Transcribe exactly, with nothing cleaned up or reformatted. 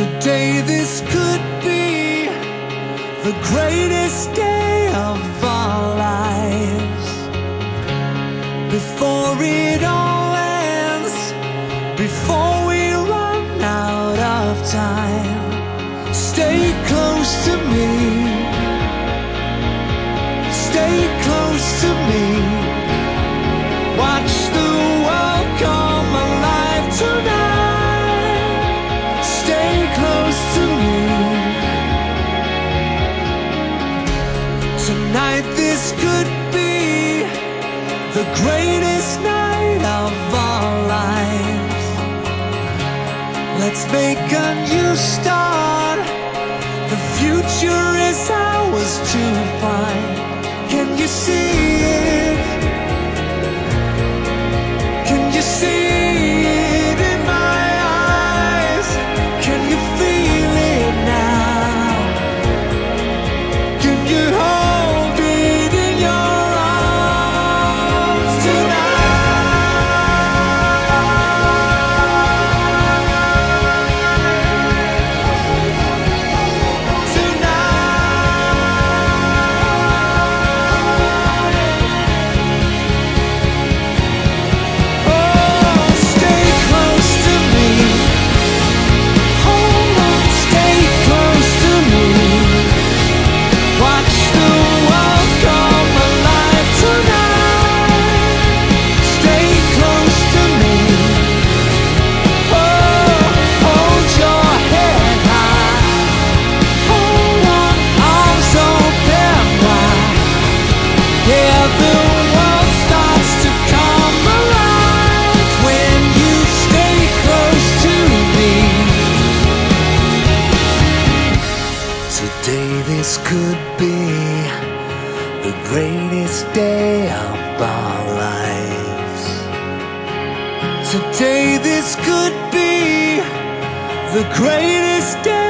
Today this could be the greatest day of our lives. Before it all ends, before we run out of time, stay close to me, stay close to me. Watch the world come alive tonight. Stay close to me. Tonight this could be the greatest night of our lives. Let's make a new start. The future is ours to find. Can you see it? Can you see it in my eyes? Can you feel it now? Can you hold it in your arms This could be the greatest day of our lives. Today this could be the greatest day